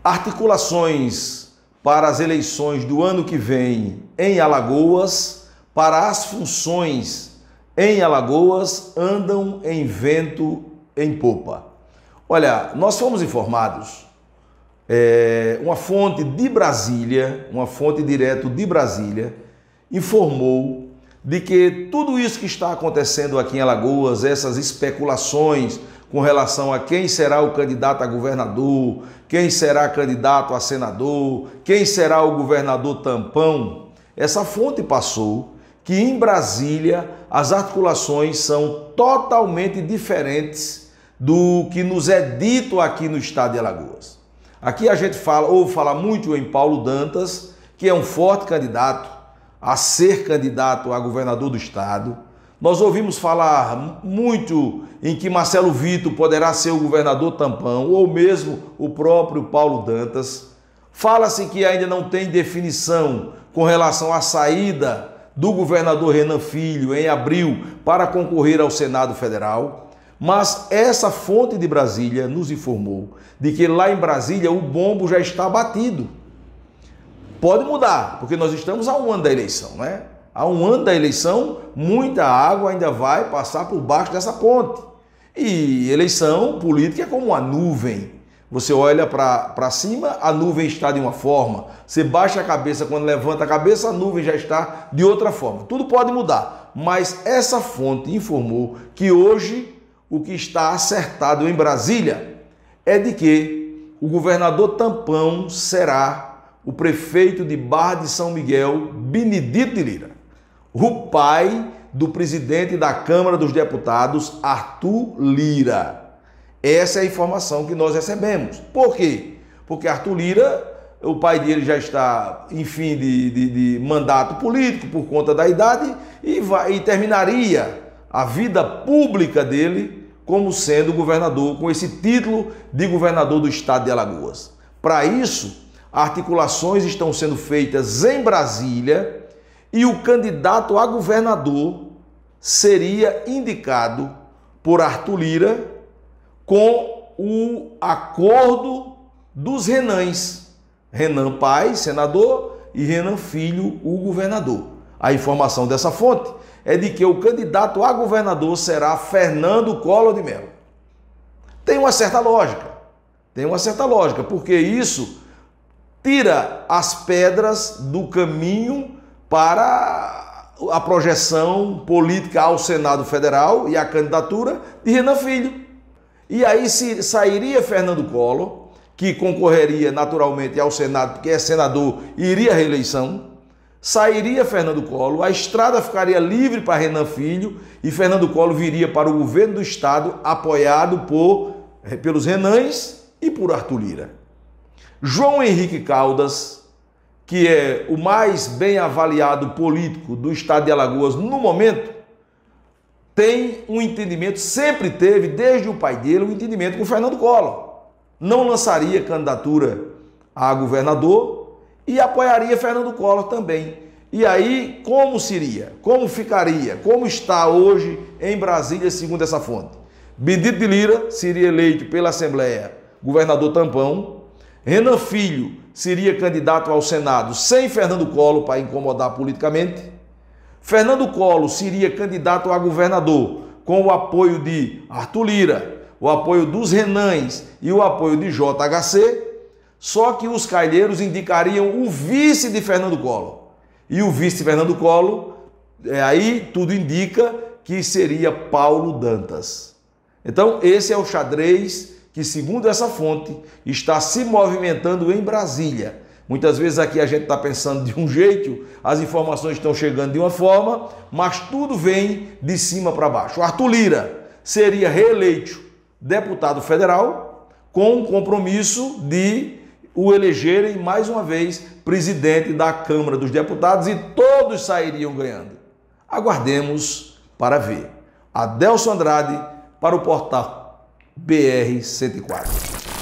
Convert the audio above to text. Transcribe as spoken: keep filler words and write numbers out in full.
Articulações para as eleições do ano que vem em Alagoas, para as funções em Alagoas, andam em vento em popa. Olha, nós fomos informados, é, uma fonte de Brasília, uma fonte direto de Brasília, informou de que tudo isso que está acontecendo aqui em Alagoas, essas especulações com relação a quem será o candidato a governador, quem será candidato a senador, quem será o governador tampão, essa fonte passou que em Brasília as articulações são totalmente diferentes do que nos é dito aqui no estado de Alagoas. Aqui a gente fala, ouve falar muito em Paulo Dantas, que é um forte candidato a ser candidato a governador do estado. Nós ouvimos falar muito em que Marcelo Vitor poderá ser o governador tampão, ou mesmo o próprio Paulo Dantas. Fala-se que ainda não tem definição com relação à saída do governador Renan Filho em abril para concorrer ao Senado Federal. Mas essa fonte de Brasília nos informou de que lá em Brasília o bombo já está batido. Pode mudar, porque nós estamos a um ano da eleição, né? Há um ano da eleição, muita água ainda vai passar por baixo dessa ponte. E eleição política é como uma nuvem. Você olha para cima, a nuvem está de uma forma. Você baixa a cabeça, quando levanta a cabeça, a nuvem já está de outra forma. Tudo pode mudar, mas essa fonte informou que hoje o que está acertado em Brasília é de que o governador tampão será o prefeito de Barra de São Miguel, Benedito de Lira, o pai do presidente da Câmara dos Deputados, Arthur Lira. Essa é a informação que nós recebemos. Por quê? Porque Arthur Lira, o pai dele já está em fim de, de, de mandato político por conta da idade e, vai, e terminaria a vida pública dele como sendo governador, com esse título de governador do estado de Alagoas. Para isso, articulações estão sendo feitas em Brasília e o candidato a governador seria indicado por Arthur Lira com o acordo dos Renães. Renan pai, senador, e Renan filho, o governador. A informação dessa fonte é de que o candidato a governador será Fernando Collor de Mello. Tem uma certa lógica, tem uma certa lógica, porque isso tira as pedras do caminho para a projeção política ao Senado Federal e a candidatura de Renan Filho. E aí se sairia Fernando Collor, que concorreria naturalmente ao Senado, porque é senador e iria à reeleição, sairia Fernando Collor, a estrada ficaria livre para Renan Filho e Fernando Collor viria para o governo do estado apoiado por, pelos Renães e por Arthur Lira. João Henrique Caldas, que é o mais bem avaliado político do estado de Alagoas no momento, tem um entendimento, sempre teve, desde o pai dele, um entendimento com Fernando Collor. Não lançaria candidatura a governador e apoiaria Fernando Collor também. E aí, como seria? Como ficaria? Como está hoje em Brasília, segundo essa fonte? Benedito de Lira seria eleito pela Assembleia governador tampão. Renan Filho seria candidato ao Senado sem Fernando Collor para incomodar politicamente. Fernando Collor seria candidato a governador com o apoio de Arthur Lira, o apoio dos Renães e o apoio de J H C, só que os cailheiros indicariam o vice de Fernando Collor. E o vice de Fernando Collor, é, aí tudo indica que seria Paulo Dantas. Então esse é o xadrez que, segundo essa fonte, está se movimentando em Brasília. Muitas vezes aqui a gente está pensando de um jeito, as informações estão chegando de uma forma, mas tudo vem de cima para baixo. Arthur Lira seria reeleito deputado federal com o compromisso de o elegerem mais uma vez presidente da Câmara dos Deputados e todos sairiam ganhando. Aguardemos para ver. Adelson Andrade para o portal B R cento e quatro.